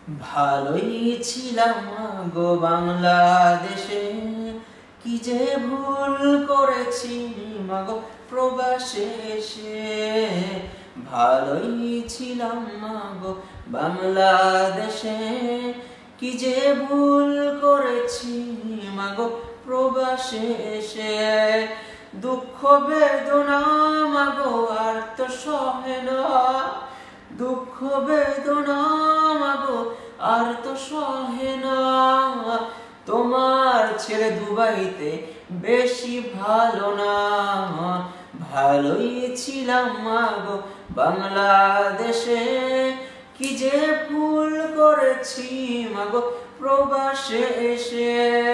ভালোই ছিলাম গো বাংলাদেশে, কি যে ভুল করেছি মাগো প্রবাসে এসে। ভালোই ছিলাম মাগো বাংলাদেশে, কি যে ভুল করেছি মাগো প্রবাসে এসে। দুঃখ বেদনা মাগো আর তো সহে না, দুঃখ বেদনা মাগো আর তো সহে না। তোমার ছেলে দুবাইতে বেশি ভালো না। ভালোই ছিলাম মাগো বাংলাদেশে, কি যে ভুল করেছি মাগো প্রবাসে এসে।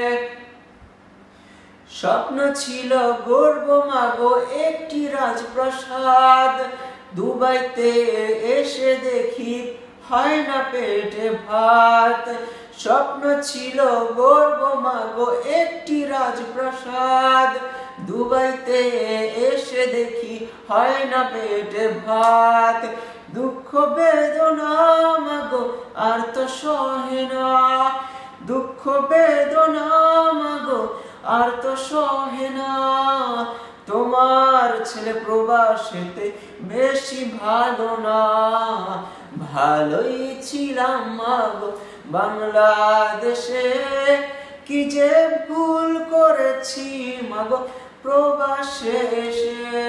স্বপ্ন ছিল গর্ব মাগো একটি রাজপ্রাসাদ, দুবাইতে এসে দেখি হয় না পেটে ভাত। স্বপ্ন ছিল গর্ব মাগো একটি রাজপ্রাসাদ, দুবাইতে এসে দেখি হয় না পেটে ভাত। দুঃখ বেদনা মাগো আর তো সহে না, দুঃখ বেদনা মাগো আর তো সহে না। তোমার ছেলে প্রবাসেতে বেশি ভালো না। ভালোই ছিলাম মাগো বাংলাদেশে, কি যে ভুল করেছি মাগো প্রবাসে এসে।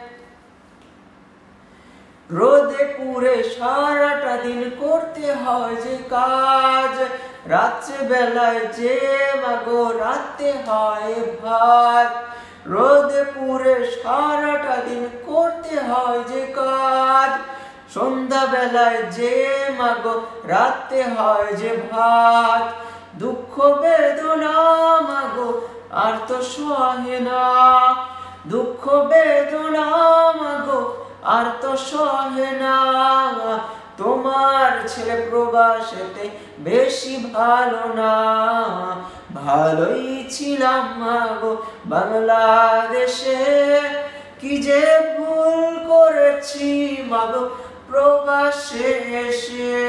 রোদে পুড়ে সারাটা দিন করতে হয় যে কাজ, রাত্রে বেলায় যে মাগো রাতে হয় ভাত। রোদে পুড়ে সারাটা দিন করতে হয় যে কাজ, সন্ধ্যা বেলায় যে মাগো রাতে হয় যে ভাত। দুঃখ বেদনা মাগো আর তো সহে না, দুঃখ বেদনা মাগো আর তো সহে না। তোমার ছেলে প্রবাসেতে বেশি ভালো না। ভালোই ছিলাম মাগো বাংলাদেশে, কি যে ভুল করেছি মাগো প্রবাসে এসে।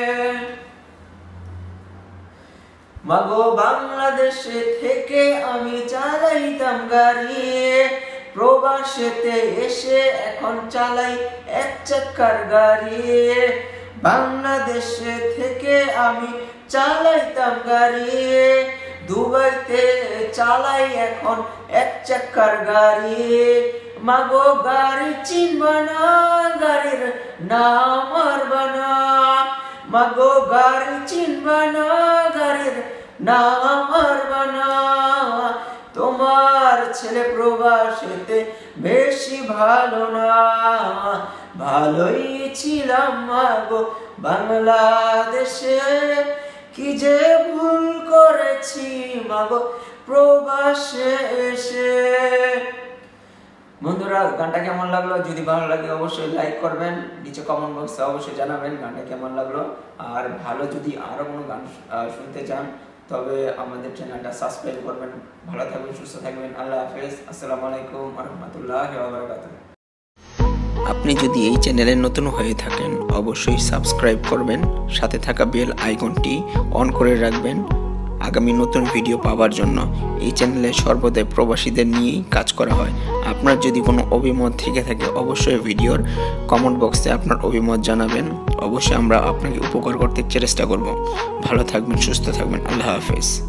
মাগো বাংলাদেশে থেকে আমি চালাইতাম গাড়ি, প্রবাসেতে এসে এখন চালাই এক চাকার গাড়ি। বাংলাদেশে থেকে আমি চালাইতাম গাড়ি, দুবাইতে চালাই এখন এক চাকার গাড়ি। মাগো গাড়ি চিনবা না, গাড়ির নাম মারবা না। মাগো গাড়ি চিনবা না, গাড়ির নাম মারবা না। তোমার ছেলে প্রবাসেতে বেশি ভালো না। ভালোই ছিলাম মাগো বাংলাদেশে, কি যে ভুল করেছি মাগো প্রবাসে এসে। বন্ধুরা, গানটা কেমন লাগলো? যদি ভালো লাগে অবশ্যই লাইক করবেন, নিচে কমেন্ট বক্সে অবশ্যই জানাবেন গানটা কেমন লাগলো। আর ভালো যদি আরো কোনো গান শুনতে চান তবে আমাদের চ্যানেলটা সাবস্ক্রাইব করবেন। ভালো থাকবেন, সুস্থ থাকবেন। আল্লাহ হাফেজ। আসসালামু আলাইকুম ওয়া রাহমাতুল্লাহি ওয়া বারাকাতুহু। আপনি যদি এই চ্যানেলে নতুন হয়ে থাকেন অবশ্যই সাবস্ক্রাইব করবেন, সাথে থাকা বেল আইকনটি অন করে রাখবেন আগামী নতুন ভিডিও পাওয়ার জন্য। এই চ্যানেলে সর্বদাই প্রবাসীদের নিয়েই কাজ করা হয়। আপনার যদি কোনো অভিমত থেকে থাকে অবশ্যই ভিডিওর কমেন্ট বক্সে আপনার অভিমত জানাবেন। অবশ্যই আমরা আপনাকে উপকার করতে চেষ্টা করব। ভালো থাকবেন, সুস্থ থাকবেন। আল্লাহ হাফেজ।